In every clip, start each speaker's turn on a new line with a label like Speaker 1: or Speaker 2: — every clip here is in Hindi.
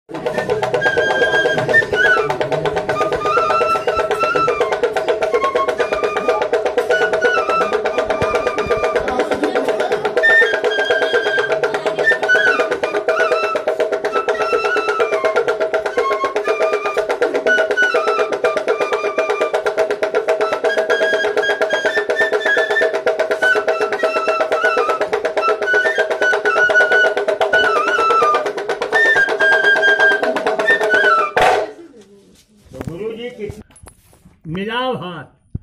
Speaker 1: मिलाओ हाथ।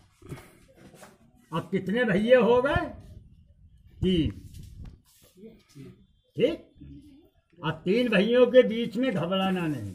Speaker 1: अब कितने भैये हो गए? 3। ठीक। अब 3 भैयों के बीच में घबराना नहीं।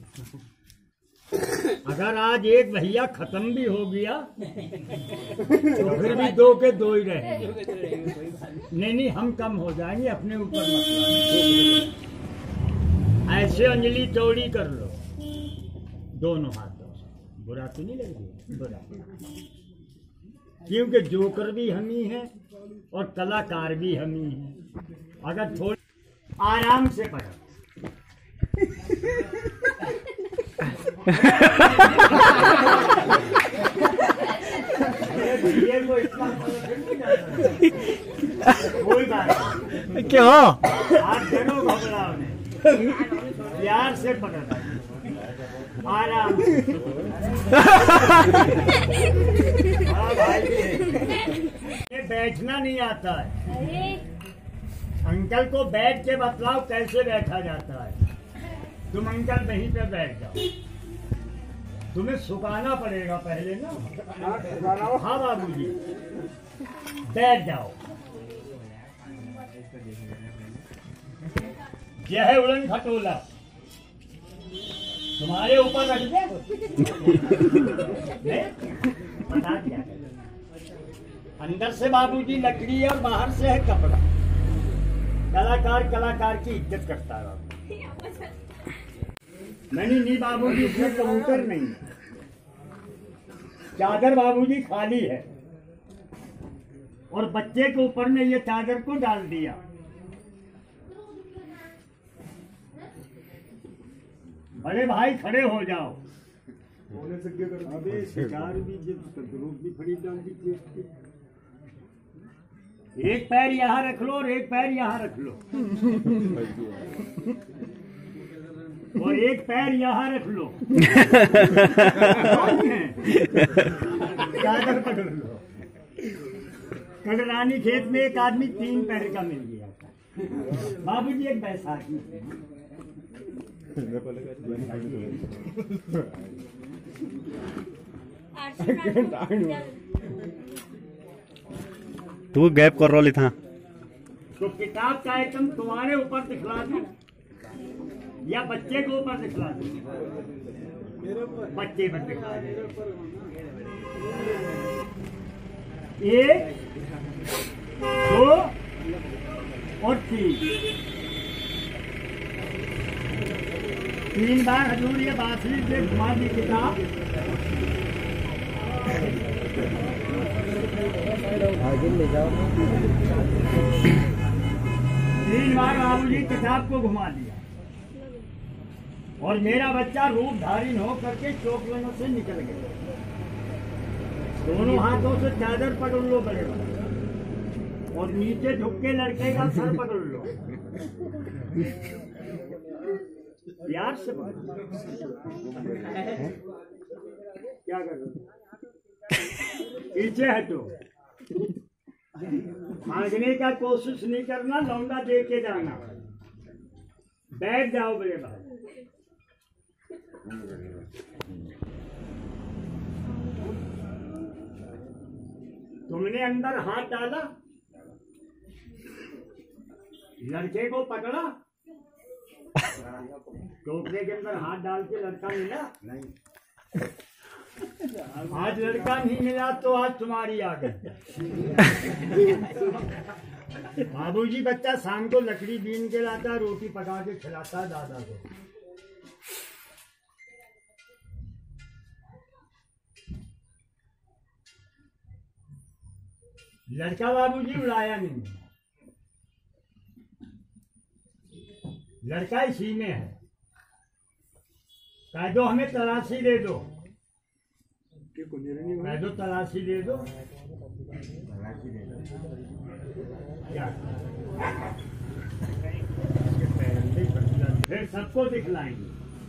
Speaker 1: अगर आज एक भैया खत्म भी हो गया तो फिर भी 2 के 2 ही रहेंगे। नहीं, हम कम हो जाएंगे, अपने ऊपर मत। ऐसे अंजलि चौड़ी कर लो, दोनों हाथों से। बुरा तो नहीं लगेगा? बुरा, क्योंकि जोकर भी हम ही हैं और कलाकार भी हम ही हैं। अगर थोड़ी आराम से पढ़ो। कोई बात नहीं,
Speaker 2: क्यों
Speaker 1: आप जरूर घबराओ नहीं, प्यार से पकड़ना, आराम से। हाँ भाई, ये बैठना नहीं आता है। अंकल को बैठ के बतलाओ कैसे बैठा जाता है। तुम अंकल वहीं पे बैठ जाओ, तुम्हें सुखाना पड़ेगा पहले ना। हाँ बाबूजी, बैठ जाओ। यह है उड़न खटोला, तुम्हारे ऊपर रख दे। बता दिया, अंदर से बाबूजी लकड़ी है और बाहर से है कपड़ा। कलाकार कलाकार की इज्जत करता है। नहीं बाबूजी, इसमें कबूतर नहीं। चादर बाबूजी खाली है और बच्चे के ऊपर ने ये चादर को डाल दिया। बड़े भाई खड़े हो जाओ। अबे शिकार भी खड़ी डाल दी। एक पैर यहाँ रख लो और एक पैर यहाँ रख लो और एक पैर यहाँ रख लो। चादर पकड़ लो। कल रानी खेत में एक आदमी 3 पैर का मिल गया। बाबूजी एक बैसाखी
Speaker 2: तू गैप कर रही था।
Speaker 1: तो किताब का आइटम तुम्हारे ऊपर दिखला दूं या बच्चे के ऊपर दिखला दूं? बच्चे पर दिखला दूं। 1 2 और 3 बार हजूर ये बांसुरी से घुमा दी किताब। ले जाओ। 3 बार बाबूजी किताब को घुमा दिया और मेरा बच्चा रूप धारी हो करके चौकलनों से निकल गया। दोनों हाथों से चादर पकड़ लो बड़े बड़े और नीचे झुक के लड़के का सर पकड़ लो। प्यार से क्या कर रहे हो? पीछे हटो। भागने का कोशिश नहीं करना, लौंडा दे के जाना। बैठ जाओ बड़े भाई। तुमने अंदर हाथ डाला, लड़के को पकड़ा, टोकरे के अंदर हाथ डाल के लड़का मिला नहीं। आज लड़का नहीं मिला तो आज तुम्हारी आ गई। बाबूजी बच्चा शाम को लकड़ी बीन के लाता, रोटी पका के खिलाता दादा को। लड़का बाबूजी उड़ाया नहीं, लड़का इसी में है। कह दो हमें तलाशी दे दो, कह दो तलाशी दे दो, तलाशी दे दो। क्या फिर सबको दिखलाएंगे।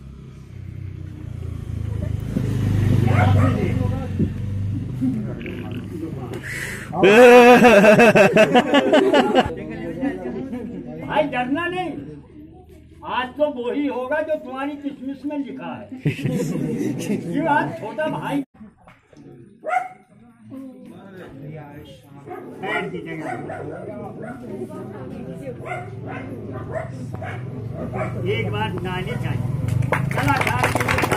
Speaker 1: भाई डरना नहीं, आज तो वो ही होगा जो तुम्हारी किस्मत में लिखा है। क्यों आज छोटा भाई की जगह एक बार गाने चाहिए कलाकार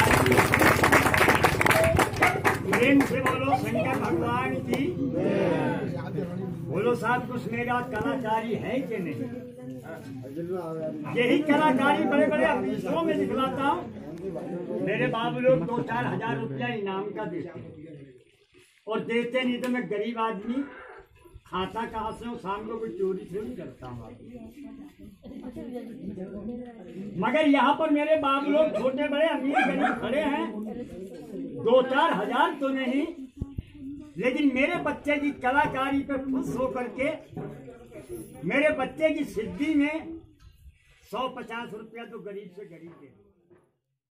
Speaker 1: प्रेम से बोलो शंकर भगवान की। बोलो साहब कुछ मेरा कलाकारी है कि नहीं? यही कलाकारी बड़े बड़े ऑफिसों में दिखलाता हूँ। मेरे बाबू लोग 2-4 हजार रुपया इनाम का देते और देते नहीं तो मैं गरीब आदमी खाता कहाँ से हूँ, शाम को कोई चोरी थोड़ी करता हूँ। मगर यहाँ पर मेरे बाबू लोग छोटे बड़े अमीर गरीब खड़े हैं, 2-4 हजार तो नहीं, लेकिन मेरे बच्चे की कलाकारी पे खुश होकर के मेरे बच्चे की सिद्धि में 100-50 रुपया तो गरीब से गरीब दे।